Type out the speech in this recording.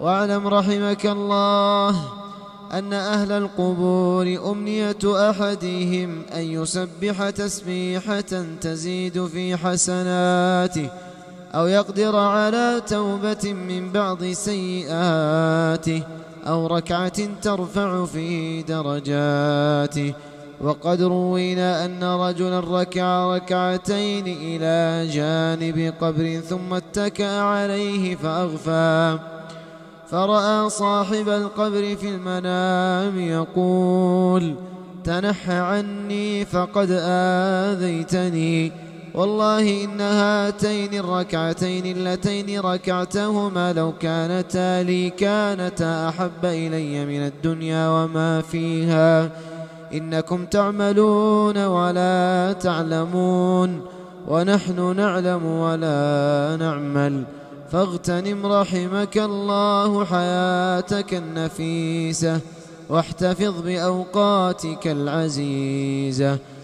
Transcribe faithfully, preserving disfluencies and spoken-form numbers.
واعلم رحمك الله أن أهل القبور أمنية أحدهم أن يسبح تسبيحة تزيد في حسناته أو يقدر على توبة من بعض سيئاته أو ركعة ترفع في درجاته. وقد روينا أن رجلا ركع ركعتين إلى جانب قبر ثم اتكأ عليه فأغفى، فرأى صاحب القبر في المنام يقول: تنح عني فقد آذيتني، والله إن هاتين الركعتين اللتين ركعتهما لو كانتا لي كانتا أحب إلي من الدنيا وما فيها، إنكم تعملون ولا تعلمون ونحن نعلم ولا نعمل، فاغتنم رحمك الله حياتك النفيسة واحتفظ بأوقاتك العزيزة.